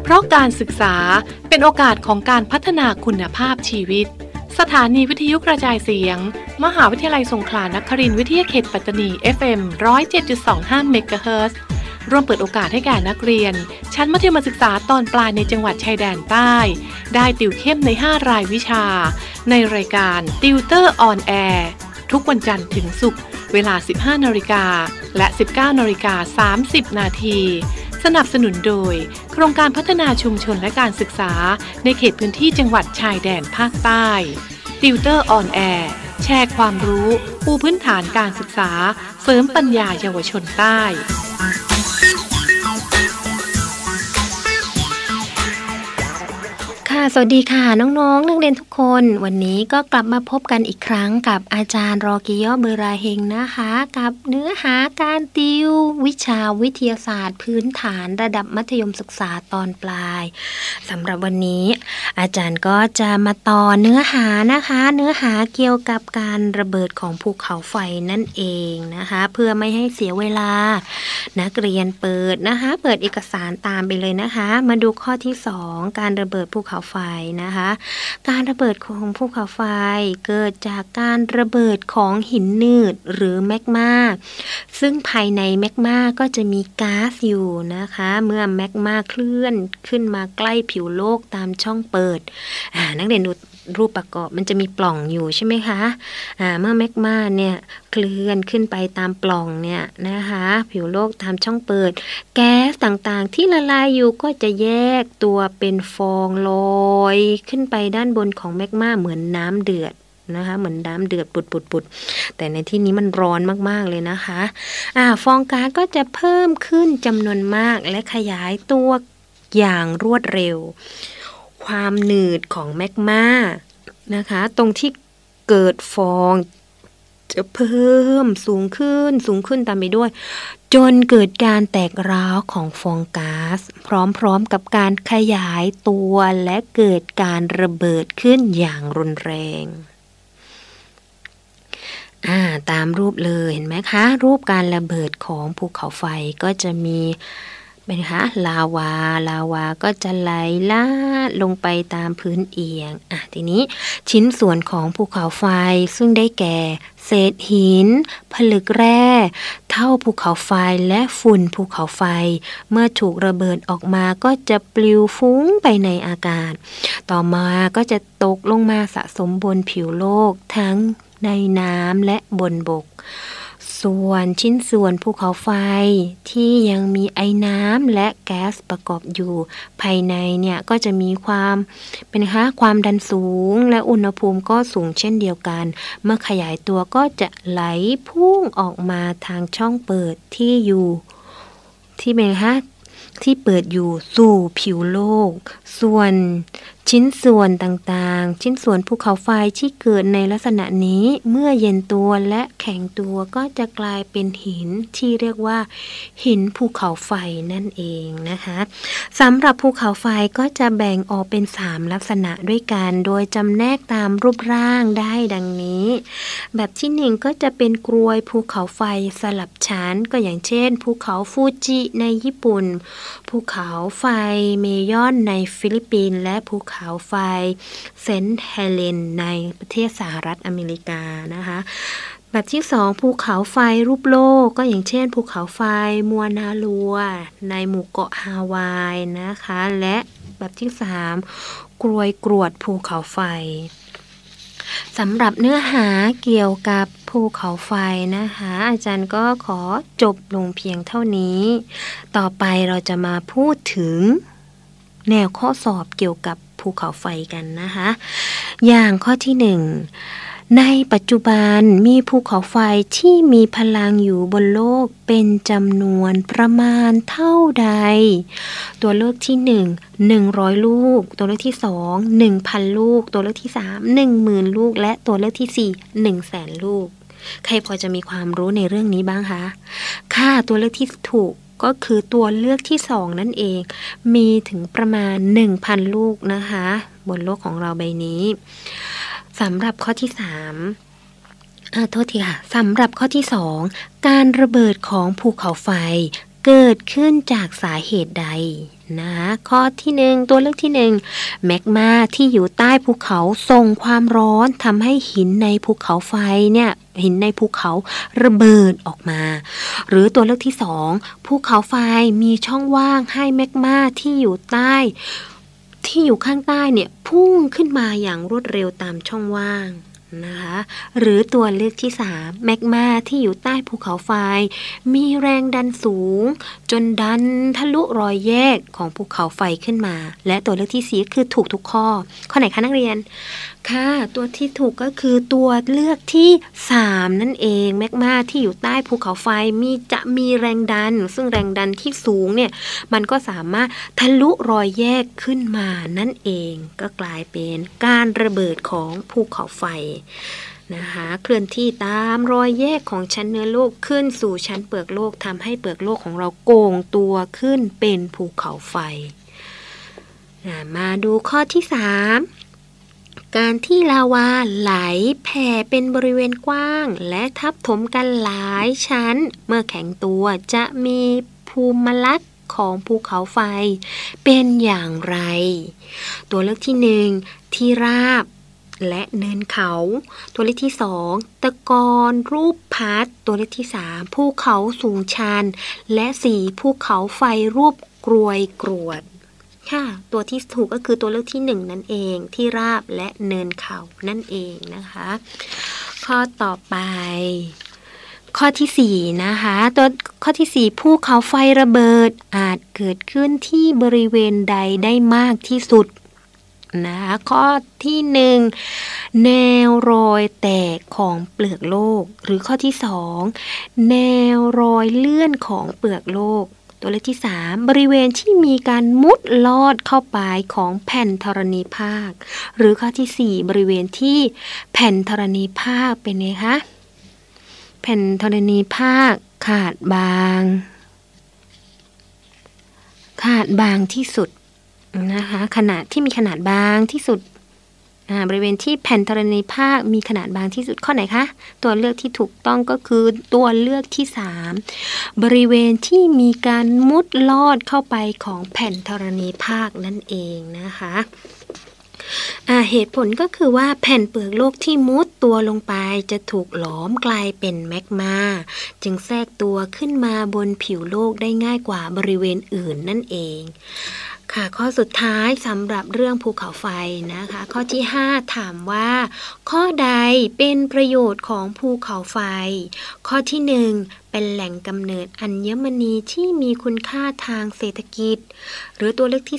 เพราะการศึกษาเป็นโอกาสของการพัฒนาคุณภาพชีวิตสถานีวิทยุกระจายเสียงมหาวิทยาลัยสงขลานครินทร์วิทยาเขตปัตตานี FM 107.25 เมกะเฮิรตซ์ร่วมเปิดโอกาสให้แก่นักเรียนชั้นมัธยมศึกษาตอนปลายในจังหวัดชายแดนใต้ได้ติวเข้มใน5รายวิชาในรายการติวเตอร์ออนแอร์ทุกวันจันทร์ถึงศุกร์เวลา 15 นาฬิกาและ 19 นาฬิกา 30 นาทีสนับสนุนโดยโครงการพัฒนาชุมชนและการศึกษาในเขตพื้นที่จังหวัดชายแดนภาคใต้ติวเตอร์ออนแอร์แชร์ความรู้ปูพื้นฐานการศึกษาเสริมปัญญาเยาวชนใต้สวัสดีค่ะน้องๆนักเรียนทุกคนวันนี้ก็กลับมาพบกันอีกครั้งกับอาจารย์รอกิยอเบอราเฮงนะคะกับเนื้อหาการติววิชาวิทยาศาสตร์พื้นฐานระดับมัธยมศึกษาตอนปลายสำหรับวันนี้อาจารย์ก็จะมาต่อเนื้อหานะคะเนื้อหาเกี่ยวกับการระเบิดของภูเขาไฟนั่นเองนะคะเพื่อไม่ให้เสียเวลานักเรียนเปิดนะคะเปิดเอกสารตามไปเลยนะคะมาดูข้อที่2การระเบิดภูเขาไฟนะคะการระเบิดของภูเขาไฟเกิดจากการระเบิดของหินหนืดหรือแมกมาซึ่งภายในแมกมาก็จะมีก๊าซอยู่นะคะเมื่อแมกมาเคลื่อนขึ้นมาใกล้ผิวโลกตามช่องเปิดนักเรียนดูรูปประกอบมันจะมีปล่องอยู่ใช่ไหมคะเมื่อแมกมาเนี่ยเคลื่อนขึ้นไปตามปล่องเนี่ยนะคะผิวโลกตามช่องเปิดแก๊สต่างๆที่ละลายอยู่ก็จะแยกตัวเป็นฟองลอยขึ้นไปด้านบนของแมกมาเหมือนน้ำเดือดนะคะเหมือนน้ำเดือดปุดๆแต่ในที่นี้มันร้อนมากๆเลยนะคะฟองก๊าซก็จะเพิ่มขึ้นจำนวนมากและขยายตัวอย่างรวดเร็วความหนืดของแมกมานะคะตรงที่เกิดฟองจะเพิ่มสูงขึ้นตามไปด้วยจนเกิดการแตกร้าวของฟองก๊าซพร้อมๆกับการขยายตัวและเกิดการระเบิดขึ้นอย่างรุนแรงตามรูปเลยเห็นไหมคะรูปการระเบิดของภูเขาไฟก็จะมีเป็นคะลาวาก็จะไหลลาดลงไปตามพื้นเอียงทีนี้ชิ้นส่วนของภูเขาไฟซึ่งได้แก่เศษหินผลึกแร่เท่าภูเขาไฟและฝุ่นภูเขาไฟเมื่อถูกระเบิดออกมาก็จะปลิวฟุ้งไปในอากาศต่อมาก็จะตกลงมาสะสมบนผิวโลกทั้งในน้ำและบนบกส่วนชิ้นส่วนภูเขาไฟที่ยังมีไอน้ำและแก๊สประกอบอยู่ภายในเนี่ยก็จะมีความดันสูงและอุณหภูมิก็สูงเช่นเดียวกันเมื่อขยายตัวก็จะไหลพุ่งออกมาทางช่องเปิดที่เปิดอยู่สู่ผิวโลกส่วนชิ้นส่วนต่างๆชิ้นส่วนภูเขาไฟที่เกิดในลักษณะนี้เมื่อเย็นตัวและแข็งตัวก็จะกลายเป็นหินที่เรียกว่าหินภูเขาไฟนั่นเองนะคะสำหรับภูเขาไฟก็จะแบ่งออกเป็น3ลักษณะด้วยกันโดยจำแนกตามรูปร่างได้ดังนี้แบบที่1ก็จะเป็นกรวยภูเขาไฟสลับชั้นก็อย่างเช่นภูเขาฟูจิในญี่ปุ่นภูเขาไฟเมยอนในฟิลิปปินส์และภูเขาไฟเซนต์เฮเลนในประเทศสหรัฐอเมริกานะคะแบบที่2ภูเขาไฟรูปโลกก็อย่างเช่นภูเขาไฟมัวนาลัวในหมู่เกาะฮาวายนะคะและแบบที่3กรวยกรวดภูเขาไฟสำหรับเนื้อหาเกี่ยวกับภูเขาไฟนะคะอาจารย์ก็ขอจบลงเพียงเท่านี้ต่อไปเราจะมาพูดถึงแนวข้อสอบเกี่ยวกับภูเขาไฟกันนะคะอย่างข้อที่1ในปัจจุบันมีภูเขาไฟที่มีพลังอยู่บนโลกเป็นจำนวนประมาณเท่าใดตัวเลือกที่1 100ลูกตัวเลือกที่2 1,000 ลูกตัวเลือกที่3 10,000 ลูกและตัวเลือกที่4 100,000 ลูกใครพอจะมีความรู้ในเรื่องนี้บ้างคะค่ะตัวเลือกที่ถูกก็คือตัวเลือกที่2นั่นเองมีถึงประมาณ 1,000 ลูกนะคะบนโลกของเราใบนี้สำหรับข้อที่3โทษทีค่ะสำหรับข้อที่2การระเบิดของภูเขาไฟเกิดขึ้นจากสาเหตุใดนะคะข้อที่1ตัวเลือกที่1แมกมาที่อยู่ใต้ภูเขาส่งความร้อนทำให้หินในภูเขาไฟเนี่ยหินในภูเขาระเบิดออกมาหรือตัวเลือกที่2ภูเขาไฟมีช่องว่างให้แมกมาที่อยู่ข้างใต้เนี่ยพุ่งขึ้นมาอย่างรวดเร็วตามช่องว่างนะคะหรือตัวเลือกที่3แมกมาที่อยู่ใต้ภูเขาไฟมีแรงดันสูงจนดันทะลุรอยแยกของภูเขาไฟขึ้นมาและตัวเลือกที่4คือถูกทุกข้อไหนคะนักเรียนค่ะตัวที่ถูกก็คือตัวเลือกที่3นั่นเองแมกมาที่อยู่ใต้ภูเขาไฟจะมีแรงดันซึ่งแรงดันที่สูงเนี่ยมันก็สามารถทะลุรอยแยกขึ้นมานั่นเองก็กลายเป็นการระเบิดของภูเขาไฟนะคะเคลื่อนที่ตามรอยแยกของชั้นเนื้อโลกขึ้นสู่ชั้นเปลือกโลกทำให้เปลือกโลกของเราโก่งตัวขึ้นเป็นภูเขาไฟมาดูข้อที่3การที่ลาวาไหลแผ่เป็นบริเวณกว้างและทับถมกันหลายชั้นเมื่อแข็งตัวจะมีภูมิลักษณ์ของภูเขาไฟเป็นอย่างไรตัวเลือกที่1ที่ราบและเนินเขาตัวเลือกที่2ตะกอนรูปพัดตัวเลือกที่3ภูเขาสูงชันและ4ภูเขาไฟรูปกรวยกรวดค่ะตัวที่ถูกก็คือตัวเลือกที่1นั่นเองที่ราบและเนินเขานั่นเองนะคะข้อต่อไปข้อที่4นะคะตัวข้อที่4ภูเขาไฟระเบิดอาจเกิดขึ้นที่บริเวณใดได้มากที่สุดนะคะข้อที่1แนวรอยแตกของเปลือกโลกหรือข้อที่2แนวรอยเลื่อนของเปลือกโลกตัวเลขที่3บริเวณที่มีการมุดลอดเข้าไปของแผ่นธรณีภาคหรือข้อที่4บริเวณที่แผ่นธรณีภาคเป็นไงคะแผ่นธรณีภาคขาดบางที่สุดนะคะขนาดที่มีขนาดบางที่สุดบริเวณที่แผ่นธรณีภาคมีขนาดบางที่สุดข้อไหนคะตัวเลือกที่ถูกต้องก็คือตัวเลือกที่3บริเวณที่มีการมุดลอดเข้าไปของแผ่นธรณีภาคนั่นเองนะคะเหตุผลก็คือว่าแผ่นเปลือกโลกที่มุดตัวลงไปจะถูกหลอมกลายเป็นแมกมาจึงแทรกตัวขึ้นมาบนผิวโลกได้ง่ายกว่าบริเวณอื่นนั่นเองค่ะข้อสุดท้ายสำหรับเรื่องภูเขาไฟนะคะข้อที่5ถามว่าข้อใดเป็นประโยชน์ของภูเขาไฟข้อที่1เป็นแหล่งกำเนิดอัญมณีที่มีคุณค่าทางเศรษฐกิจหรือตัวเลือกที่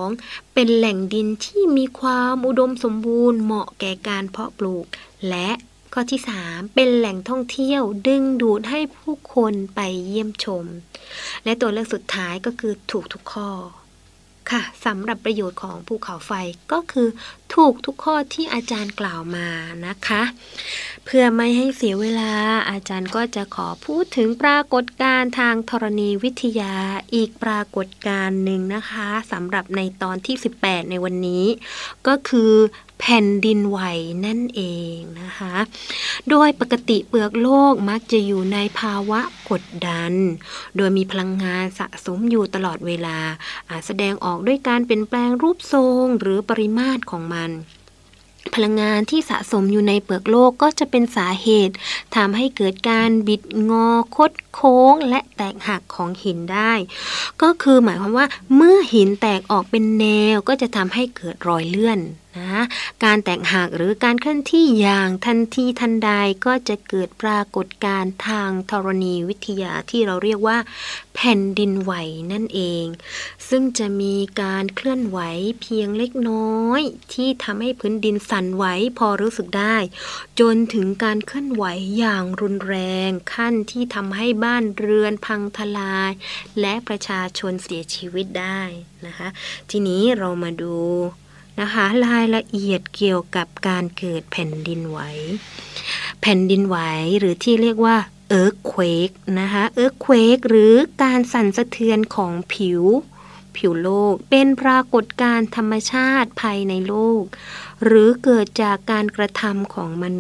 2เป็นแหล่งดินที่มีความอุดมสมบูรณ์เหมาะแก่การเพาะปลูกและข้อที่3เป็นแหล่งท่องเที่ยวดึงดูดให้ผู้คนไปเยี่ยมชมและตัวเลือกสุดท้ายก็คือถูกทุกข้อค่ะสำหรับประโยชน์ของภูเขาไฟก็คือถูกทุกข้อที่อาจารย์กล่าวมานะคะเพื่อไม่ให้เสียเวลาอาจารย์ก็จะขอพูดถึงปรากฏการณ์ทางธรณีวิทยาอีกปรากฏการณ์หนึ่งนะคะสำหรับในตอนที่18ในวันนี้ก็คือแผ่นดินไหวนั่นเองนะคะโดยปกติเปลือกโลกมักจะอยู่ในภาวะกดดันโดยมีพลังงานสะสมอยู่ตลอดเวลาอาจแสดงออกด้วยการเปลี่ยนแปลงรูปทรงหรือปริมาตรของมันพลังงานที่สะสมอยู่ในเปลือกโลกก็จะเป็นสาเหตุทำให้เกิดการบิดงอคดโค้งและแตกหักของหินได้ก็คือหมายความว่าเมื่อหินแตกออกเป็นแนวก็จะทำให้เกิดรอยเลื่อนนะการแตกหักหรือการเคลื่อนที่อย่างทันทีทันใดก็จะเกิดปรากฏการณ์ทางธรณีวิทยาที่เราเรียกว่าแผ่นดินไหวนั่นเองซึ่งจะมีการเคลื่อนไหวเพียงเล็กน้อยที่ทำให้พื้นดินสั่นไหวพอรู้สึกได้จนถึงการเคลื่อนไหวอย่างรุนแรงขั้นที่ทำให้บ้านเรือนพังทลายและประชาชนเสียชีวิตได้นะคะทีนี้เรามาดูนะคะรายละเอียดเกี่ยวกับการเกิดแผ่นดินไหวแผ่นดินไหวหรือที่เรียกว่าearthquake นะคะearthquake หรือการสั่นสะเทือนของผิวโลกเป็นปรากฏการณ์ธรรมชาติภายในโลกหรือเกิดจากการกระทำของมนุษย์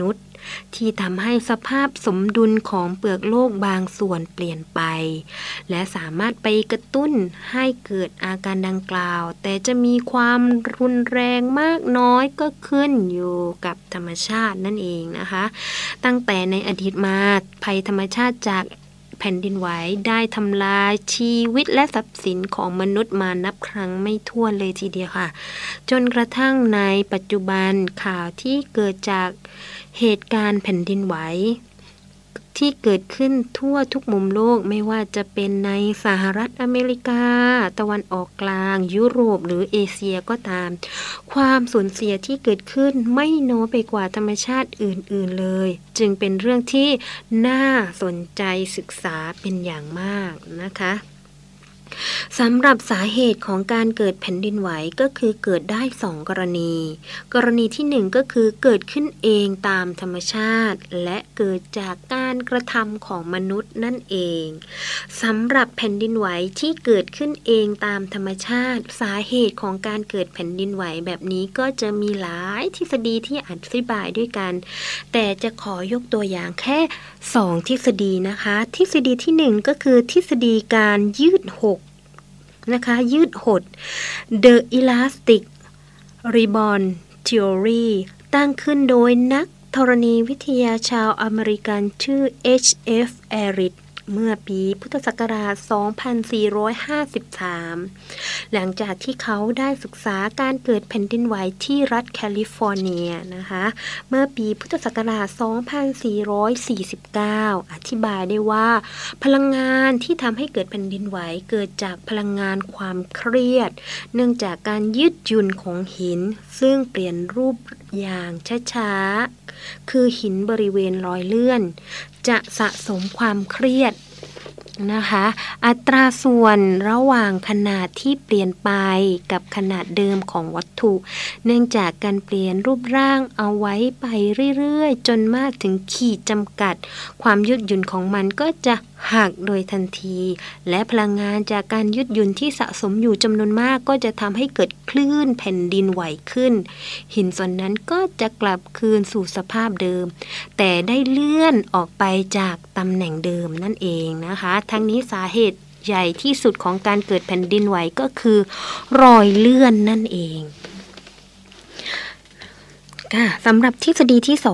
ที่ทำให้สภาพสมดุลของเปลือกโลกบางส่วนเปลี่ยนไปและสามารถไปกระตุ้นให้เกิดอาการดังกล่าวแต่จะมีความรุนแรงมากน้อยก็ขึ้นอยู่กับธรรมชาตินั่นเองนะคะตั้งแต่ในอดีตมาภัยธรรมชาติจากแผ่นดินไหวได้ทำลายชีวิตและทรัพย์สินของมนุษย์มานับครั้งไม่ถ้วนเลยทีเดียวค่ะจนกระทั่งในปัจจุบันข่าวที่เกิดจากเหตุการณ์แผ่นดินไหวที่เกิดขึ้นทั่วทุกมุมโลกไม่ว่าจะเป็นในสหรัฐอเมริกาตะวันออกกลางยุโรปหรือเอเชียก็ตามความสูญเสียที่เกิดขึ้นไม่น้อยไปกว่าธรรมชาติอื่นๆเลยจึงเป็นเรื่องที่น่าสนใจศึกษาเป็นอย่างมากนะคะสำหรับสาเหตุของการเกิดแผ่นดินไหวก็คือเกิดได้2 กรณีที่1ก็คือเกิดขึ้นเองตามธรรมชาติและเกิดจากการกระทำของมนุษย์นั่นเองสำหรับแผ่นดินไหวที่เกิดขึ้นเองตามธรรมชาติสาเหตุของการเกิดแผ่นดินไหวแบบนี้ก็จะมีหลายทฤษฎีที่อธิบายด้วยกันแต่จะขอยกตัวอย่างแค่2 ทฤษฎีนะคะทฤษฎีที่1ก็คือทฤษฎีการยืดหดนะคะยืดหด The Elastic Ribbon Theory ตั้งขึ้นโดยนักธรณีวิทยาชาวอเมริกันชื่อ H.F. Elrich เมื่อปีพุทธศักราช 2453 หลังจากที่เขาได้ศึกษาการเกิดแผ่นดินไหวที่รัฐแคลิฟอร์เนียนะคะเมื่อปีพุทธศักราช 2449 อธิบายได้ว่าพลังงานที่ทำให้เกิดแผ่นดินไหวเกิดจากพลังงานความเครียดเนื่องจากการยืดหยุ่นของหินซึ่งเปลี่ยนรูปอย่างช้าๆคือหินบริเวณรอยเลื่อนจะสะสมความเครียดนะคะอัตราส่วนระหว่างขนาดที่เปลี่ยนไปกับขนาดเดิมของวัตถุเนื่องจากการเปลี่ยนรูปร่างเอาไว้ไปเรื่อยๆจนมากถึงขีดจำกัดความยืดหยุ่นของมันก็จะหักโดยทันทีและพลังงานจากการยืดหยุ่นที่สะสมอยู่จำนวนมากก็จะทำให้เกิดคลื่นแผ่นดินไหวขึ้นหินส่วนนั้นก็จะกลับคืนสู่สภาพเดิมแต่ได้เลื่อนออกไปจากตำแหน่งเดิมนั่นเองนะคะทั้งนี้สาเหตุใหญ่ที่สุดของการเกิดแผ่นดินไหวก็คือรอยเลื่อนนั่นเองสำหรับทฤษฎีที่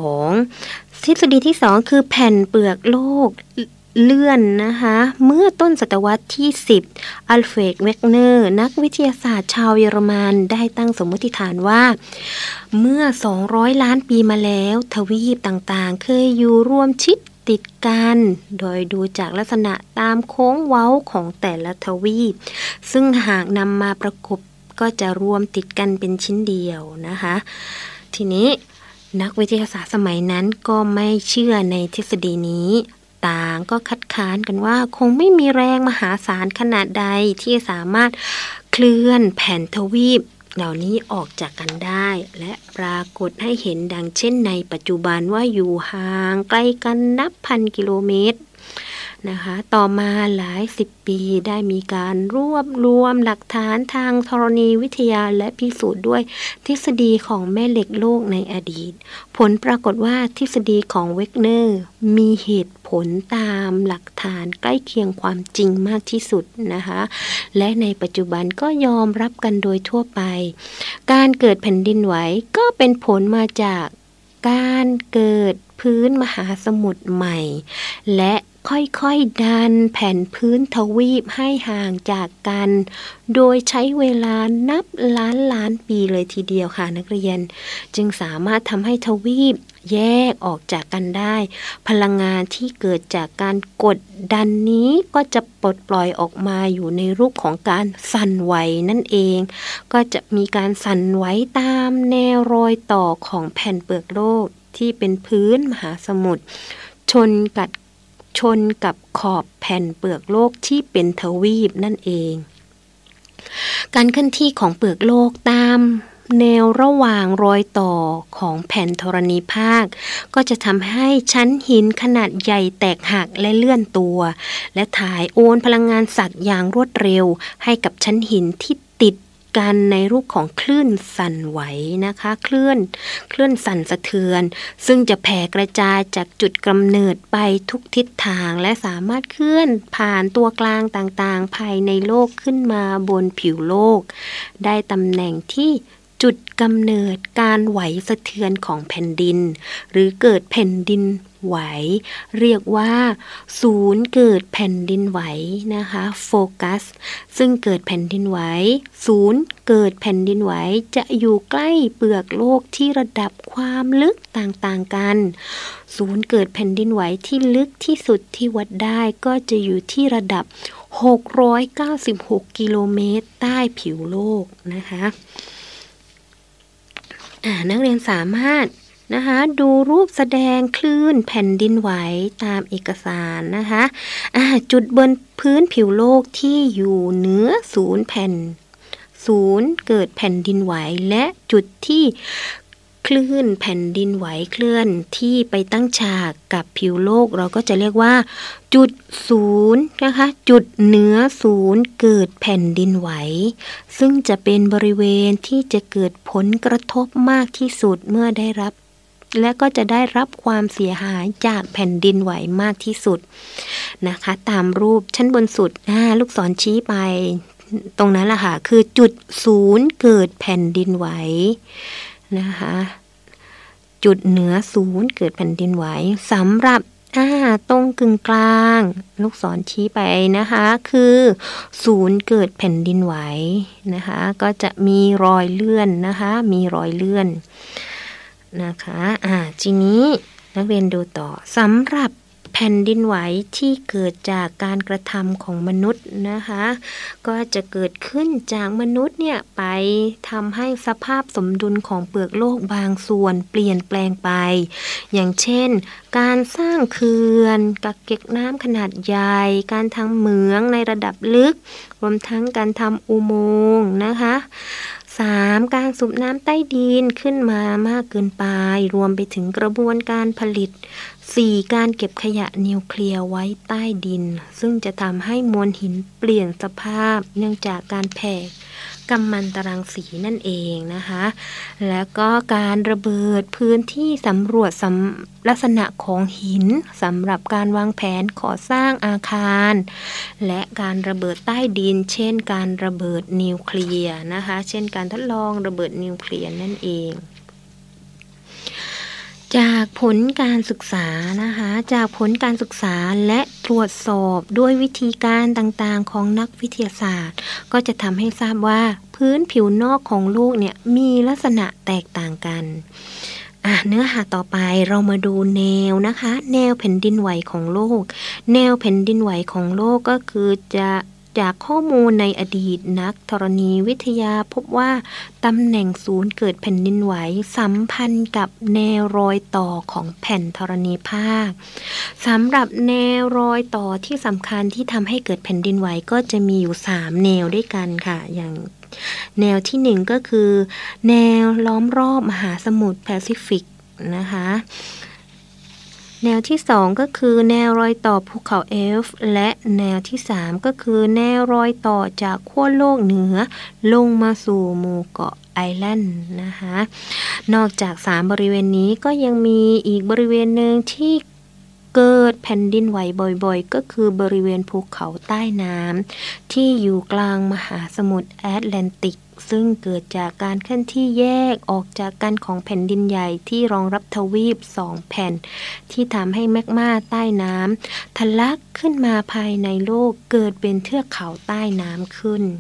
2คือแผ่นเปลือกโลกเลื่อนนะคะเมื่อต้นศตวรรษที่10อัลเฟรด เวกเนอร์นักวิทยาศาสตร์ชาวเยอรมันได้ตั้งสมมติฐานว่าเมื่อ200 ล้านปีมาแล้วทวีปต่างๆเคยอยู่รวมชิดติดกันโดยดูจากลักษณะตามโค้งเว้าของแต่ละทวีปซึ่งหากนำมาประกบก็จะรวมติดกันเป็นชิ้นเดียวนะคะทีนี้นักวิทยาศาสตร์สมัยนั้นก็ไม่เชื่อในทฤษฎีนี้ต่างก็คัดค้านกันว่าคงไม่มีแรงมหาศาลขนาดใดที่สามารถเคลื่อนแผ่นทวีปเหล่านี้ออกจากกันได้และปรากฏให้เห็นดังเช่นในปัจจุบันว่าอยู่ห่างไกลกันนับพันกิโลเมตรนะคะต่อมาหลาย10 ปีได้มีการรวบรวมหลักฐานทางธรณีวิทยาและพิสูจน์ด้วยทฤษฎีของแม่เหล็กโลกในอดีตผลปรากฏว่าทฤษฎีของเวกเนอร์มีเหตุผลตามหลักฐานใกล้เคียงความจริงมากที่สุดนะคะและในปัจจุบันก็ยอมรับกันโดยทั่วไปการเกิดแผ่นดินไหวก็เป็นผลมาจากการเกิดพื้นมหาสมุทรใหม่และค่อยๆดันแผ่นพื้นทวีปให้ห่างจากกันโดยใช้เวลานับล้านปีเลยทีเดียวค่ะนักเรียนจึงสามารถทำให้ทวีปแยกออกจากกันได้พลังงานที่เกิดจากการกดดันนี้ก็จะปลดปล่อยออกมาอยู่ในรูปของการสั่นไหวนั่นเองก็จะมีการสั่นไหวตามแนวรอยต่อของแผ่นเปลือกโลกที่เป็นพื้นมหาสมุทรชนกับขอบแผ่นเปลือกโลกที่เป็นทวีปนั่นเองการเคลื่อนที่ของเปลือกโลกตามแนวระหว่างรอยต่อของแผ่นธรณีภาคก็จะทำให้ชั้นหินขนาดใหญ่แตกหักและเลื่อนตัวและถ่ายโอนพลังงานสัตว์อย่างรวดเร็วให้กับชั้นหินที่ติดกันในรูปของคลื่นสั่นไหวนะคะคลื่นสั่นสะเทือนซึ่งจะแผ่กระจายจากจุดกำเนิดไปทุกทิศทางและสามารถเคลื่อนผ่านตัวกลางต่างๆภายในโลกขึ้นมาบนผิวโลกได้ตำแหน่งที่จุดกำเนิดการไหวสะเทือนของแผ่นดินหรือเกิดแผ่นดินไหวเรียกว่าศูนย์เกิดแผ่นดินไหวนะคะโฟกัสซึ่งเกิดแผ่นดินไหวศูนย์เกิดแผ่นดินไหวจะอยู่ใกล้เปลือกโลกที่ระดับความลึกต่างๆกันศูนย์เกิดแผ่นดินไหวที่ลึกที่สุดที่วัดได้ก็จะอยู่ที่ระดับ696กิโลเมตรใต้ผิวโลกนะคะนักเรียนสามารถนะคะดูรูปแสดงคลื่นแผ่นดินไหวตามเอกสารนะคะจุดบนพื้นผิวโลกที่อยู่เหนือศูนย์เกิดแผ่นดินไหวและจุดที่คลื่นแผ่นดินไหวเคลื่อนที่ไปตั้งฉากกับผิวโลกเราก็จะเรียกว่าจุดศูนย์นะคะจุดเหนือศูนย์เกิดแผ่นดินไหวซึ่งจะเป็นบริเวณที่จะเกิดผลกระทบมากที่สุดเมื่อได้รับและก็จะได้รับความเสียหายจากแผ่นดินไหวมากที่สุดนะคะตามรูปชั้นบนสุดลูกศรชี้ไปตรงนั้นแหละค่ะคือจุดศูนย์เกิดแผ่นดินไหวนะคะจุดเหนือศูนย์เกิดแผ่นดินไหวสำหรับตรงกึ่งกลางลูกศรชี้ไปนะคะคือศูนย์เกิดแผ่นดินไหวนะคะก็จะมีรอยเลื่อนนะคะมีรอยเลื่อนนะคะทีนี้นักเรียนดูต่อสำหรับแผ่นดินไหวที่เกิดจากการกระทำของมนุษย์นะคะก็จะเกิดขึ้นจากมนุษย์เนี่ยไปทำให้สภาพสมดุลของเปลือกโลกบางส่วนเปลี่ยนแปลงไปอย่างเช่นการสร้างเขื่อนกักเก็บน้ำขนาดใหญ่การทำเหมืองในระดับลึกรวมทั้งการทำอุโมงค์นะคะ3การสูบน้ำใต้ดินขึ้นมามากเกินไปรวมไปถึงกระบวนการผลิต4การเก็บขยะนิวเคลียร์ไว้ใต้ดินซึ่งจะทำให้มวลหินเปลี่ยนสภาพเนื่องจากการแผ่กัมมันตรังสีนั่นเองนะคะแล้วก็การระเบิดพื้นที่สำรวจลักษณะของหินสำหรับการวางแผนก่อสร้างอาคารและการระเบิดใต้ดินเช่นการระเบิดนิวเคลียร์นะคะเช่นการทดลองระเบิดนิวเคลียร์นั่นเองจากผลการศึกษานะคะจากผลการศึกษาและตรวจสอบด้วยวิธีการต่างๆของนักวิทยาศาสตร์ก็จะทำให้ทราบว่าพื้นผิวนอกของโลกเนี่ยมีลักษณะแตกต่างกันเนื้อหาต่อไปเรามาดูแนวนะคะแนวแผ่นดินไหวของโลกแนวแผ่นดินไหวของโลกก็คือจากข้อมูลในอดีตนักธรณีวิทยาพบว่าตำแหน่งศูนย์เกิดแผ่นดินไหวสัมพันธ์กับแนวรอยต่อของแผ่นธรณีภาคสำหรับแนวรอยต่อที่สำคัญที่ทำให้เกิดแผ่นดินไหวก็จะมีอยู่3แนวด้วยกันค่ะอย่างแนวที่1ก็คือแนวล้อมรอบมหาสมุทรแปซิฟิกนะคะแนวที่2ก็คือแนวรอยต่อภูเขาเอลฟ์และแนวที่3ก็คือแนวรอยต่อจากขั้วโลกเหนือลงมาสู่หมู่เกาะไอแลนด์นะคะนอกจาก3บริเวณนี้ก็ยังมีอีกบริเวณหนึ่งที่เกิดแผ่นดินไหวบ่อยๆก็คือบริเวณภูเขาใต้น้ำที่อยู่กลางมหาสมุทรแอตแลนติกซึ่งเกิดจากการเคลื่อนที่แยกออกจากกันของแผ่นดินใหญ่ที่รองรับทวีป2แผ่นที่ทำให้แมกมาใต้น้ำทะลักขึ้นมาภายในโลกเกิดเป็นเทือกเขาใต้น้ำขึ้น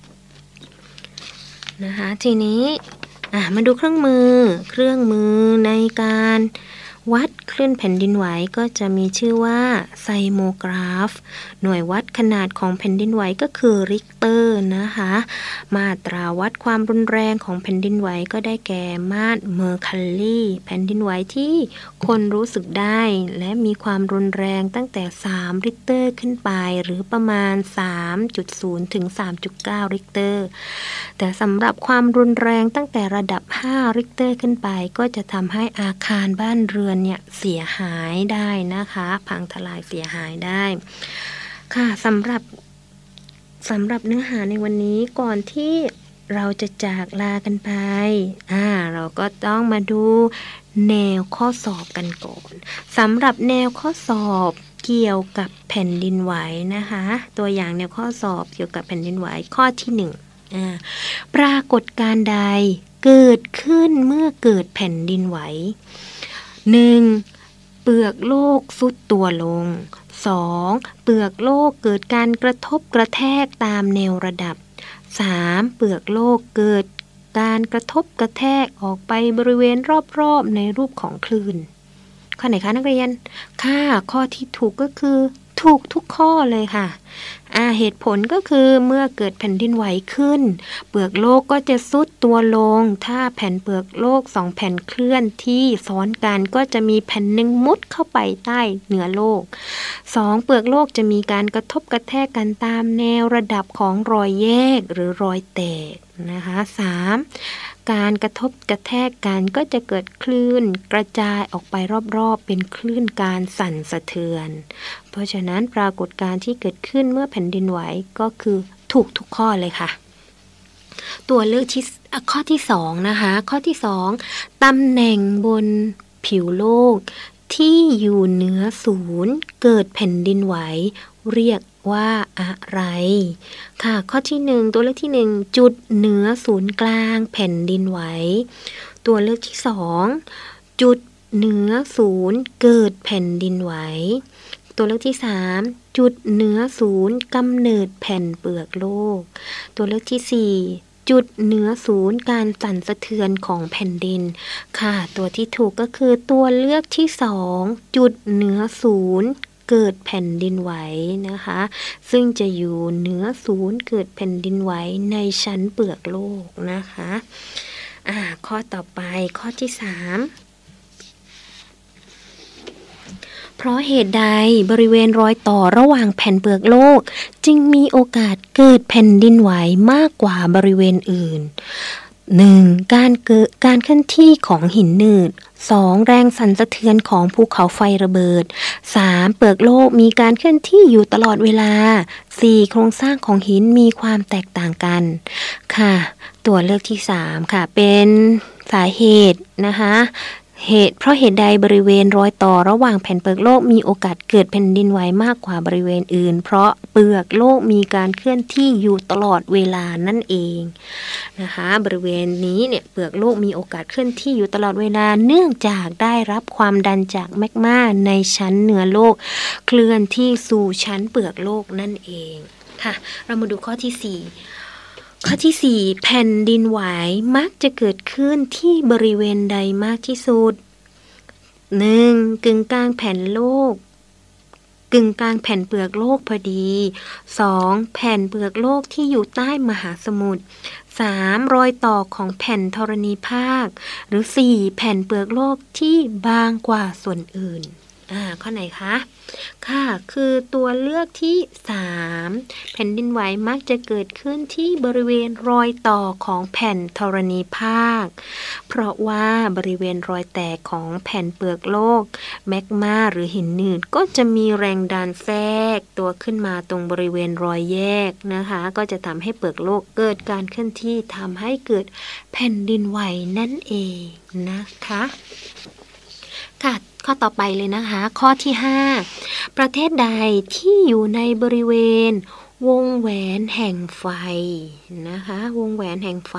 นะคะทีนี้มาดูเครื่องมือในการวัดคลื่นแผ่นดินไหวก็จะมีชื่อว่าไซโมกราฟหน่วยวัดขนาดของแผ่นดินไหวก็คือริกเตอร์นะคะมาตราวัดความรุนแรงของแผ่นดินไหวก็ได้แก่มาตรเมอร์คัลลีแผ่นดินไหวที่คนรู้สึกได้และมีความรุนแรงตั้งแต่3ริกเตอร์ขึ้นไปหรือประมาณ 3.0 ถึง 3.9 ริกเตอร์แต่สำหรับความรุนแรงตั้งแต่ระดับ5ริกเตอร์ขึ้นไปก็จะทำให้อาคารบ้านเรือนเนี่ยเสียหายได้นะคะพังทลายเสียหายได้ค่ะสำหรับเนื้อหาในวันนี้ก่อนที่เราจะจากลากันไปเราก็ต้องมาดูแนวข้อสอบกันก่อนสำหรับแนวข้อสอบเกี่ยวกับแผ่นดินไหวนะคะตัวอย่างแนวข้อสอบเกี่ยวกับแผ่นดินไหวข้อที่1ปรากฏการณ์ใดเกิดขึ้นเมื่อเกิดแผ่นดินไหว 1. เปลือกโลกทรุดตัวลง 2. เปลือกโลกเกิดการกระทบกระแทกตามแนวระดับ 3. เปลือกโลกเกิดการกระทบกระแทกออกไปบริเวณรอบๆในรูปของคลื่นข้อไหนคะนักเรียนค่ะข้อที่ถูกก็คือถูกทุกข้อเลยค่ะเหตุผลก็คือเมื่อเกิดแผ่นดินไหวขึ้นเปลือกโลกก็จะทรุดตัวลงถ้าแผ่นเปลือกโลก2แผ่นเคลื่อนที่ซ้อนกันก็จะมีแผ่นหนึ่งมุดเข้าไปใต้เหนือโลก2เปลือกโลกจะมีการกระทบกระแทกกันตามแนวระดับของรอยแยกหรือรอยแตกนะคะ 3. การกระทบกระแทกกันก็จะเกิดคลื่นกระจายออกไปรอบๆเป็นคลื่นการสั่นสะเทือนเพราะฉะนั้นปรากฏการณ์ที่เกิดขึ้นเมื่อแผ่นดินไหวก็คือถูกทุกข้อเลยค่ะตัวเลือกที่ข้อที่2นะคะข้อที่2ตำแหน่งบนผิวโลกที่อยู่เหนือศูนย์เกิดแผ่นดินไหวเรียกว่าอะไรค่ะข้อที่1ตัวเลือกที่1จุดเหนือศูนย์กลางแผ่นดินไหวตัวเลือกที่2จุดเหนือศูนย์เกิดแผ่นดินไหวตัวเลือกที่3จุดเหนือศูนย์กำเนิดแผ่นเปลือกโลกตัวเลือกที่4จุดเหนือศูนย์การสั่นสะเทือนของแผ่นดินค่ะตัวที่ถูกก็คือตัวเลือกที่2จุดเหนือศูนย์เกิดแผ่นดินไหวนะคะซึ่งจะอยู่เหนือศูนย์เกิดแผ่นดินไหวในชั้นเปลือกโลกนะคะข้อต่อไปข้อที่3เพราะเหตุใดบริเวณรอยต่อระหว่างแผ่นเปลือกโลกจึงมีโอกาสเกิดแผ่นดินไหวมากกว่าบริเวณอื่น 1. การเคลื่อนที่ของหินหนืด 2. แรงสั่นสะเทือนของภูเขาไฟระเบิด 3. เปลือกโลกมีการเคลื่อนที่อยู่ตลอดเวลา 4. โครงสร้างของหินมีความแตกต่างกันค่ะตัวเลือกที่3ค่ะเป็นสาเหตุนะคะเพราะเหตุใดบริเวณรอยต่อระหว่างแผ่นเปลือกโลกมีโอกาสเกิดแผ่นดินไหวมากกว่าบริเวณอื่นเพราะเปลือกโลกมีการเคลื่อนที่อยู่ตลอดเวลานั่นเองนะคะบริเวณนี้เนี่ยเปลือกโลกมีโอกาสเคลื่อนที่อยู่ตลอดเวลาเนื่องจากได้รับความดันจากแมกมาในชั้นเหนือโลกเคลื่อนที่สู่ชั้นเปลือกโลกนั่นเองค่ะเรามาดูข้อที่4ข้อที่4แผ่นดินไหวมักจะเกิดขึ้นที่บริเวณใดมากที่สุด 1. กึ่งกลางแผ่นโลกกึ่งกลางแผ่นเปลือกโลกพอดี 2. แผ่นเปลือกโลกที่อยู่ใต้มหาสมุทร 3. รอยต่อของแผ่นธรณีภาคหรือ 4. แผ่นเปลือกโลกที่บางกว่าส่วนอื่นข้อไหนคะค่ะคือตัวเลือกที่3แผ่นดินไหวมักจะเกิดขึ้นที่บริเวณรอยต่อของแผ่นธรณีภาคเพราะว่าบริเวณรอยแตกของแผ่นเปลือกโลกแมกมาหรือหินหนืดก็จะมีแรงดันแทรกตัวขึ้นมาตรงบริเวณรอยแยกนะคะก็จะทำให้เปลือกโลกเกิดการเคลื่อนที่ทำให้เกิดแผ่นดินไหวนั่นเองนะคะค่ะข้อต่อไปเลยนะคะข้อที่5ประเทศใดที่อยู่ในบริเวณวงแหวนแห่งไฟนะคะวงแหวนแห่งไฟ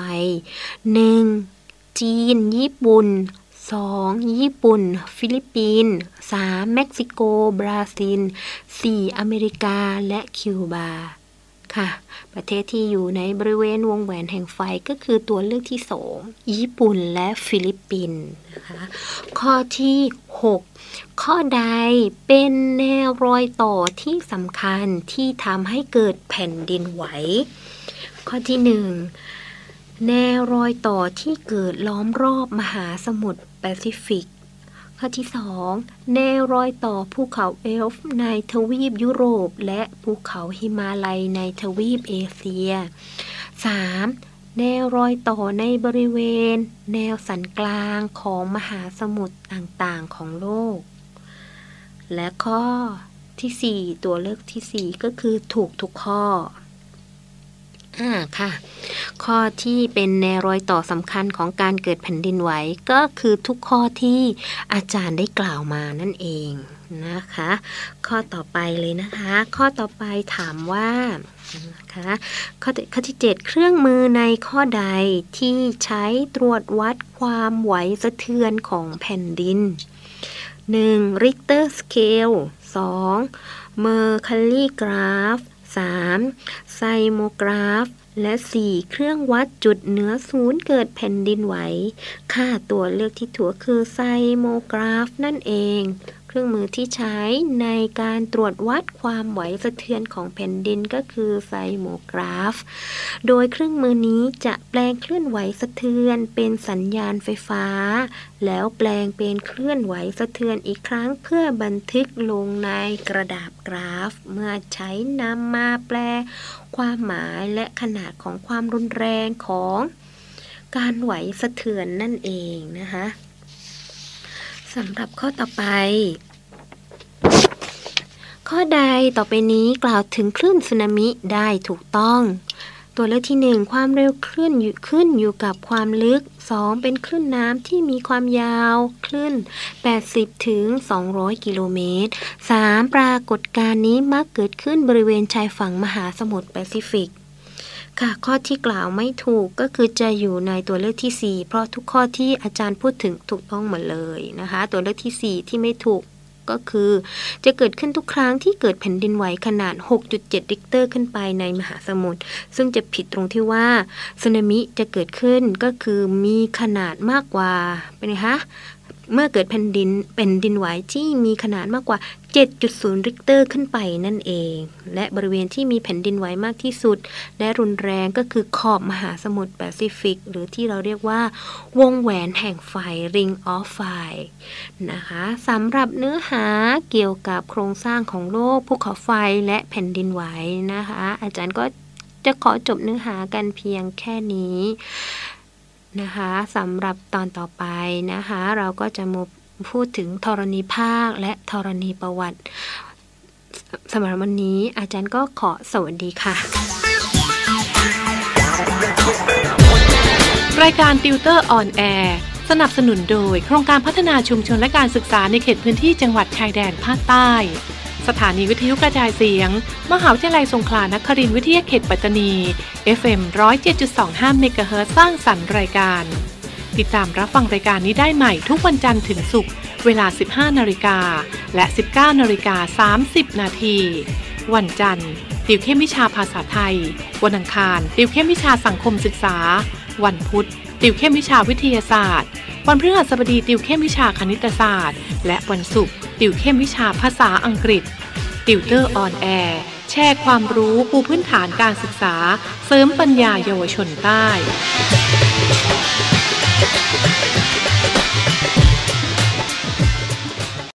1. จีนญี่ปุ่น 2. ญี่ปุ่นฟิลิปปินส์ 3. เม็กซิโกบราซิล 4. อเมริกาและคิวบาค่ะประเทศที่อยู่ในบริเวณวงแหวนแห่งไฟก็คือตัวเลือกที่2ญี่ปุ่นและฟิลิปปินส์นะคะข้อที่6ข้อใดเป็นแนวรอยต่อที่สำคัญที่ทำให้เกิดแผ่นดินไหวข้อที่1แนวรอยต่อที่เกิดล้อมรอบมหาสมุทรแปซิฟิกข้อที่2แนวรอยต่อภูเขาเอลฟ์ในทวีปยุโรปและภูเขาหิมาลัยในทวีปเอเชีย 3. แนวรอยต่อในบริเวณแนวสันกลางของมหาสมุทรต่างๆของโลกและข้อที่4ตัวเลือกที่4ก็คือถูกทุกข้อค่ะข้อที่เป็นแนวรอยต่อสำคัญของการเกิดแผ่นดินไหวก็คือทุกข้อที่อาจารย์ได้กล่าวมานั่นเองนะคะข้อต่อไปเลยนะคะข้อต่อไปถามว่านะคะข้อที่7เครื่องมือในข้อใดที่ใช้ตรวจวัดความไหวสะเทือนของแผ่นดิน 1. Richter Scale 2. Mercalli Graph 3. ไซโมกราฟและ 4. เครื่องวัดจุดเหนือศูนย์เกิดแผ่นดินไหวค่ะตัวเลือกที่ถูกคือไซโมกราฟนั่นเองเครื่องมือที่ใช้ในการตรวจวัดความไหวสะเทือนของแผ่นดินก็คือไซโมกราฟโดยเครื่องมือนี้จะแปลงเคลื่อนไหวสะเทือนเป็นสัญญาณไฟฟ้าแล้วแปลงเป็นเคลื่อนไหวสะเทือนอีกครั้งเพื่อบันทึกลงในกระดาษกราฟเมื่อใช้นำมาแปลความหมายและขนาดของความรุนแรงของการไหวสะเทือนนั่นเองนะคะสำหรับข้อต่อไปข้อใดต่อไปนี้กล่าวถึงคลื่นสึนามิได้ถูกต้องตัวเลือกที่1ความเร็วคลื่นขึ้นอยู่กับความลึก2เป็นคลื่นน้ำที่มีความยาวคลื่น80ถึง200กิโลเมตร3ปรากฏการณ์นี้มักเกิดขึ้นบริเวณชายฝั่งมหาสมุทรแปซิฟิกค่ะข้อที่กล่าวไม่ถูกก็คือจะอยู่ในตัวเลือกที่4เพราะทุกข้อที่อาจารย์พูดถึงถูกต้องหมดเลยนะคะตัวเลือกที่4ที่ไม่ถูกก็คือจะเกิดขึ้นทุกครั้งที่เกิดแผ่นดินไหวขนาด 6.7 ริกเตอร์ขึ้นไปในมหาสมุทรซึ่งจะผิดตรงที่ว่าสึนามิจะเกิดขึ้นก็คือมีขนาดมากกว่าเป็นไงคะเมื่อเกิดแผ่นดินไหวที่มีขนาดมากกว่า 7.0 ริกเตอร์ขึ้นไปนั่นเองและบริเวณที่มีแผ่นดินไหวมากที่สุดและรุนแรงก็คือขอบมหาสมุทรแปซิฟิกหรือที่เราเรียกว่าวงแหวนแห่งไฟ Ring of Fire นะคะสำหรับเนื้อหาเกี่ยวกับโครงสร้างของโลกภูเขาไฟและแผ่นดินไหวนะคะอาจารย์ก็จะขอจบเนื้อหากันเพียงแค่นี้นะคะสำหรับตอนต่อไปนะคะเราก็จะมาพูดถึงธรณีภาคและธรณีประวัติสำหรับวันนี้อาจารย์ก็ขอสวัสดีค่ะรายการติวเตอร์ออนแอร์สนับสนุนโดยโครงการพัฒนาชุมชนและการศึกษาในเขตพื้นที่จังหวัดชายแดนภาคใต้สถานีวิทยุกระจายเสียงมหาวิทยาลัยสงขลานครินทร์วิทยาเขตปัตตานี FM 107.25 เมกะเฮิรตซ์สร้างสรรค์รายการติดตามรับฟังรายการนี้ได้ใหม่ทุกวันจันทร์ถึงศุกร์เวลา 15 นาฬิกาและ 19 นาฬิกา 30 นาทีวันจันทร์ติวเข้มวิชาภาษาไทยวันอังคารติวเข้มวิชาสังคมศึกษาวันพุธติวเข้มวิชาวิทยาศาสตร์วันพฤหัสบดีติวเข้มวิชาคณิตศาสตร์และวันศุกร์ติวเข้มวิชาภาษาอังกฤษติวเตอร์ออนแอร์แชร์ความรู้ปูพื้นฐานการศึกษาเสริมปัญญาเยาวชนใต้